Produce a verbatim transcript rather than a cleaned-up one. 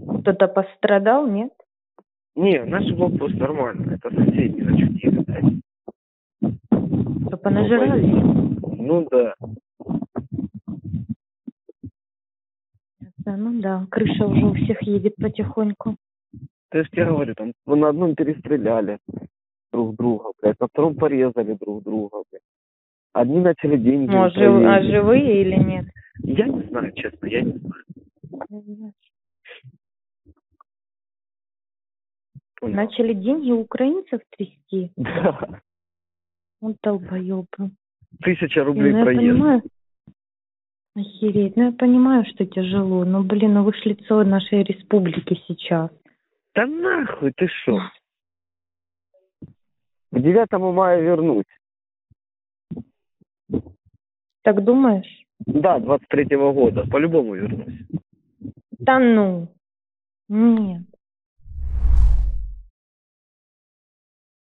Кто-то пострадал, нет? Не, наш блокпост нормально. Это соседи начудили, блядь. Что, понажирались? Ну да. Да, ну да, крыша уже у всех едет потихоньку. Ты ж тебе говорю, там на одном перестреляли друг друга, блядь, на втором порезали друг друга, блядь. Одни начали деньги Ну, а, жив... а украинцы. живые или нет? Я не знаю, честно, я не знаю. Понял. Начали деньги у украинцев трясти. Да. Вот долбоёбы. Тысяча рублей Ну, я проезд. понимаю. Охереть. Ну, я понимаю, что тяжело. Но, блин, ну вы ж лицо нашей республики сейчас. Да нахуй, ты шо? К девятому мая вернуть. Так думаешь? Да, двадцать третьего года. По-любому вернусь. Да ну. Нет.